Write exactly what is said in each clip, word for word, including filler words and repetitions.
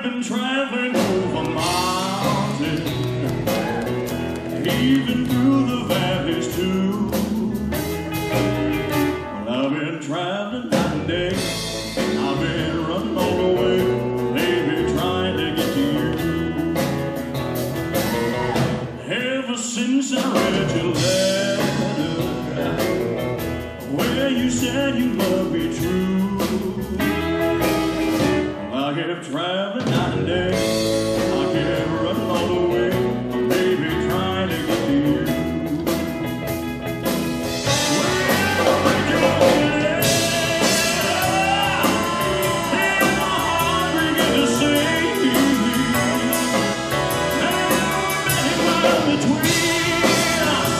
I've been traveling over mountains, even through the valleys too. Well, I've been traveling night and day, I've been running all the way, baby, trying to get to you. Ever since I read your letter, where you said you loved me true, I kept traveling night and day, I kept running all the way, baby, trying to get to you. Well, I read your letter, and my heart began to sing. Now many miles between us,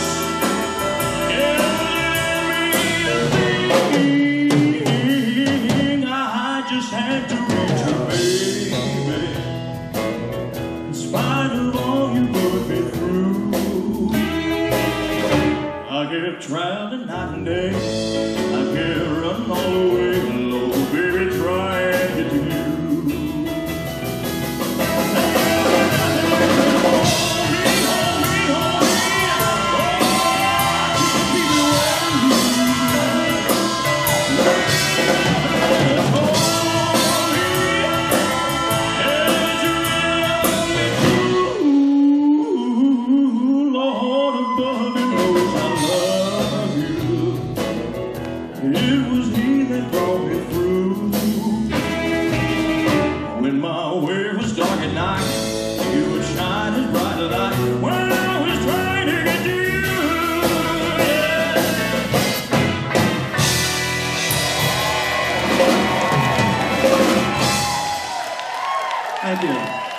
everything I just had to reach you, baby. In spite of all you put me through, I kept traveling night and day, I kept running all the way, low, baby, trying to get to you. It was he that brought me through. When my way was dark at night, you would shine as bright a light when I was trying to get to you. Yeah. Thank you.